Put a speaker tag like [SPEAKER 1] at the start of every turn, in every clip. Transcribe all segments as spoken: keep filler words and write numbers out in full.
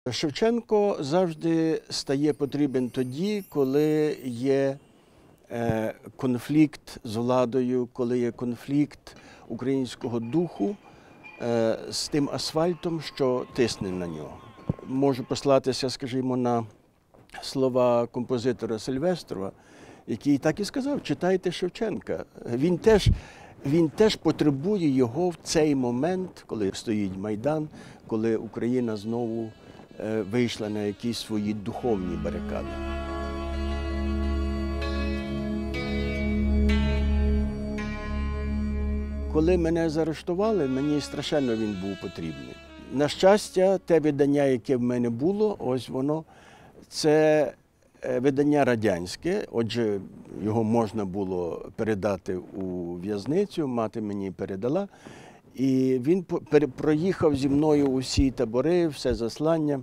[SPEAKER 1] Шевченко завжди стає потрібен тоді, коли є конфлікт з владою, коли є конфлікт українського духу з тим асфальтом, що тисне на нього. Можу послатися, скажімо, на слова композитора Сильвестрова, який так і сказав: читайте Шевченка. Він теж, він теж потребує його в цей момент, коли стоїть Майдан, коли Україна знову вийшла на якісь свої духовні барикади. Коли мене заарештували, мені страшенно він був потрібний. На щастя, те видання, яке в мене було, ось воно, це видання радянське, отже, його можна було передати у в'язницю, мати мені передала. І він проїхав зі мною усі табори, все заслання.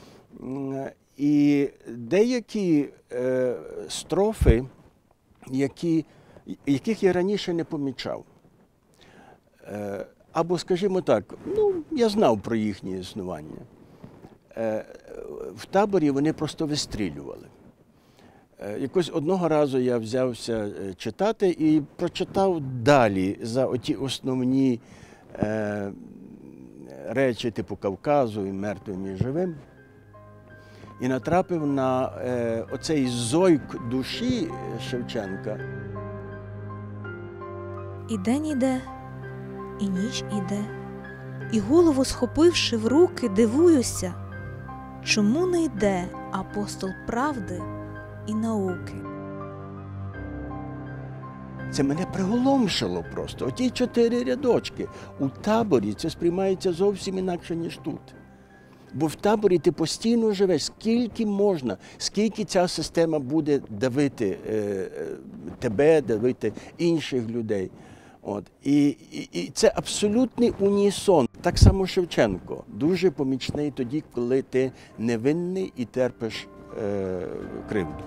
[SPEAKER 1] І деякі е, строфи, які, яких я раніше не помічав. Е, або, скажімо так, ну, я знав про їхнє існування. Е, в таборі вони просто вистрілювали. Е, якось одного разу я взявся читати і прочитав далі за оті основні Е, речі типу Кавказу, і мертвим, і живим. І натрапив на е, оцей зойк душі Шевченка.
[SPEAKER 2] І день іде, і ніч іде, і голову схопивши в руки, дивуюся, чому не йде апостол правди і науки.
[SPEAKER 1] Це мене приголомшило просто. Оті чотири рядочки. У таборі це сприймається зовсім інакше, ніж тут. Бо в таборі ти постійно живеш, скільки можна, скільки ця система буде давити е, тебе, давити інших людей. От. І, і, і це абсолютний унісон. Так само Шевченко. Дуже помічний тоді, коли ти невинний і терпиш е, кривду.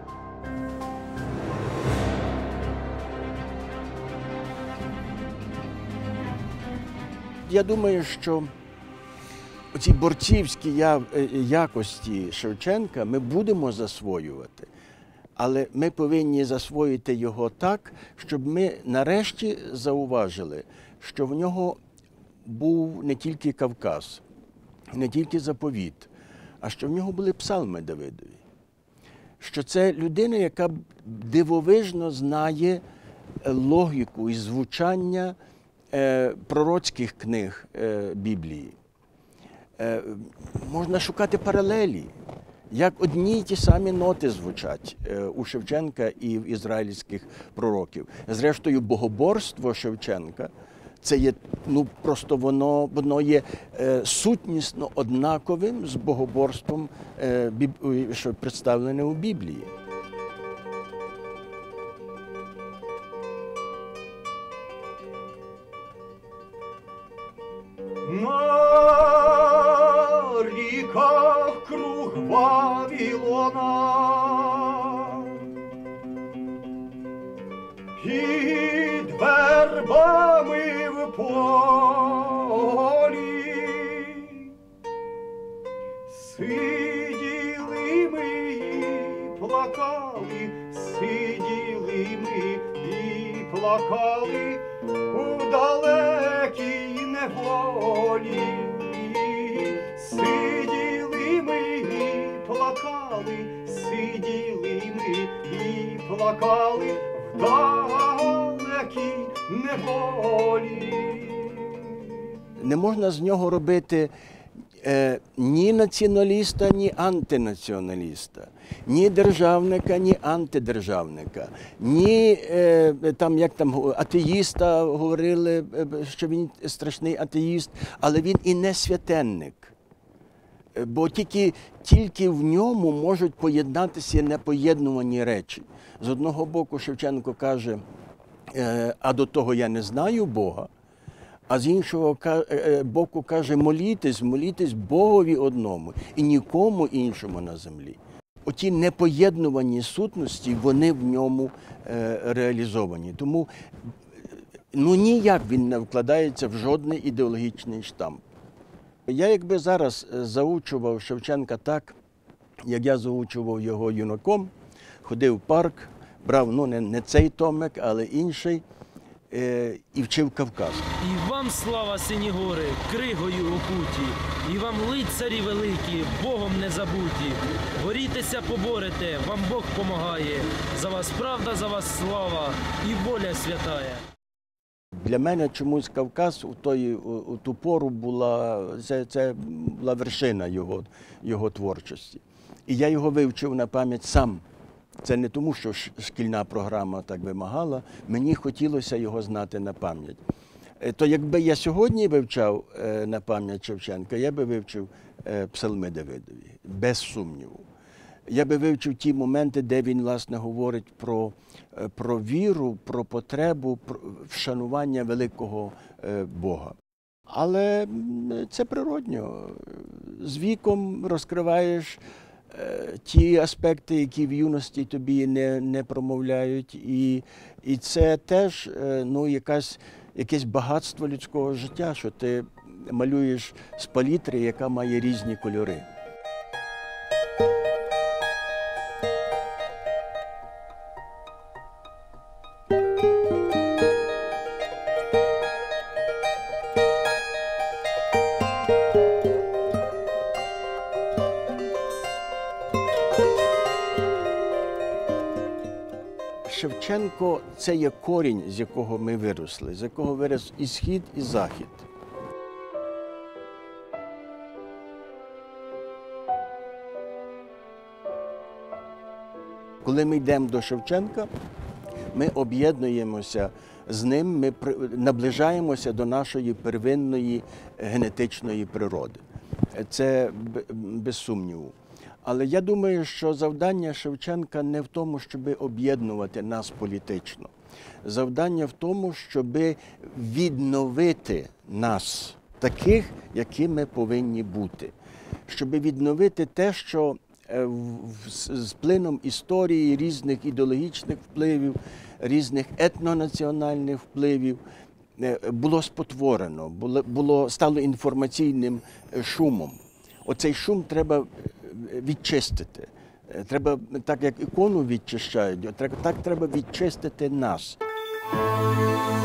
[SPEAKER 1] Я думаю, що оці борцівські якості Шевченка ми будемо засвоювати, але ми повинні засвоїти його так, щоб ми нарешті зауважили, що в нього був не тільки Кавказ, не тільки заповіт, а що в нього були псалми Давидові. Що це людина, яка дивовижно знає логіку і звучання пророцьких книг Біблії. Можна шукати паралелі, як одні й ті самі ноти звучать у Шевченка і в ізраїльських пророків. Зрештою, богоборство Шевченка – це є, ну, просто воно, воно є сутнісно однаковим з богоборством, що представлене у Біблії.
[SPEAKER 3] На ріках круг Вавилона під вербами в полі сиділи ми і плакали, сиділи ми і плакали у далекій неволі. Сиділи ми і плакали, сиділи ми і плакали в далекій неволі.
[SPEAKER 1] Не можна з нього робити е, ні націоналіста, ні антинаціоналіста, ні державника, ні антидержавника, ні е, там, як там атеїста говорили, що він страшний атеїст, але він і не святенник. Бо тільки, тільки в ньому можуть поєднатися непоєднувані речі. З одного боку Шевченко каже, а до того я не знаю Бога, а з іншого боку каже, молітесь, молітесь Богові одному і нікому іншому на землі. Оті непоєднувані сутності, вони в ньому реалізовані. Тому ну ніяк він не вкладається в жодний ідеологічний штамп. Я якби зараз заучував Шевченка так, як я заучував його юнаком, ходив в парк, брав ну, не, не цей томик, але інший, е, і вчив Кавказ.
[SPEAKER 4] І вам слава, сині гори, кригою окуті, і вам лицарі великі, Богом не забуті. Борітеся, поборете, вам Бог помагає, за вас правда, за вас слава і воля святая.
[SPEAKER 1] Для мене чомусь Кавказ у, той, у, у ту пору була, це, це була вершина його, його творчості. І я його вивчив на пам'ять сам. Це не тому, що шкільна програма так вимагала, мені хотілося його знати на пам'ять. То якби я сьогодні вивчав на пам'ять Шевченка, я би вивчив псалми Давидові, без сумніву. Я би вивчив ті моменти, де він, власне, говорить про, про віру, про потребу, про вшанування великого Бога. Але це природньо. З віком розкриваєш ті аспекти, які в юності тобі не, не промовляють. І, і це теж ну, якась, якесь багатство людського життя, що ти малюєш з палітри, яка має різні кольори. Шевченко – це є корінь, з якого ми виросли, з якого вирос і Схід, і Захід. Коли ми йдемо до Шевченка, ми об'єднуємося з ним, ми наближаємося до нашої первинної генетичної природи. Це без сумніву. Але я думаю, що завдання Шевченка не в тому, щоб об'єднувати нас політично. Завдання в тому, щоб відновити нас, таких, які ми повинні бути. Щоб відновити те, що з плином історії, різних ідеологічних впливів, різних етнонаціональних впливів було спотворено, було, було, стало інформаційним шумом. Оцей шум треба відчистити. Треба, так як ікону відчищають, так треба відчистити нас.